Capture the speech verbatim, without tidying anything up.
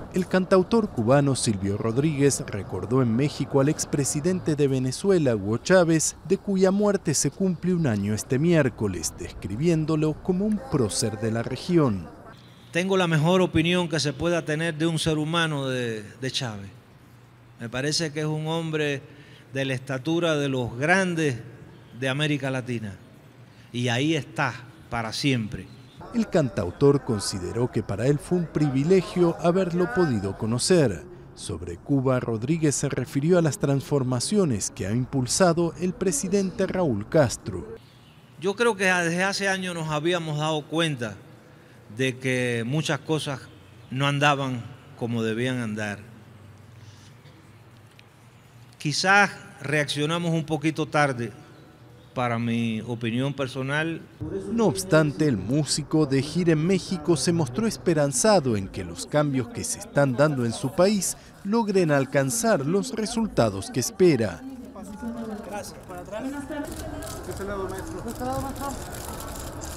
El cantautor cubano Silvio Rodríguez recordó en México al expresidente de Venezuela, Hugo Chávez, de cuya muerte se cumple un año este miércoles, describiéndolo como un prócer de la región. Tengo la mejor opinión que se pueda tener de un ser humano de, de Chávez. Me parece que es un hombre de la estatura de los grandes de América Latina. Y ahí está, para siempre. El cantautor consideró que para él fue un privilegio haberlo podido conocer. Sobre Cuba, Rodríguez se refirió a las transformaciones que ha impulsado el presidente Raúl Castro. Yo creo que desde hace años nos habíamos dado cuenta de que muchas cosas no andaban como debían andar. Quizás reaccionamos un poquito tarde, para mi opinión personal. No obstante, el músico de gira en México se mostró esperanzado en que los cambios que se están dando en su país logren alcanzar los resultados que espera. Gracias. Para atrás. ¿Qué lado, maestro? ¿Qué lado, maestro?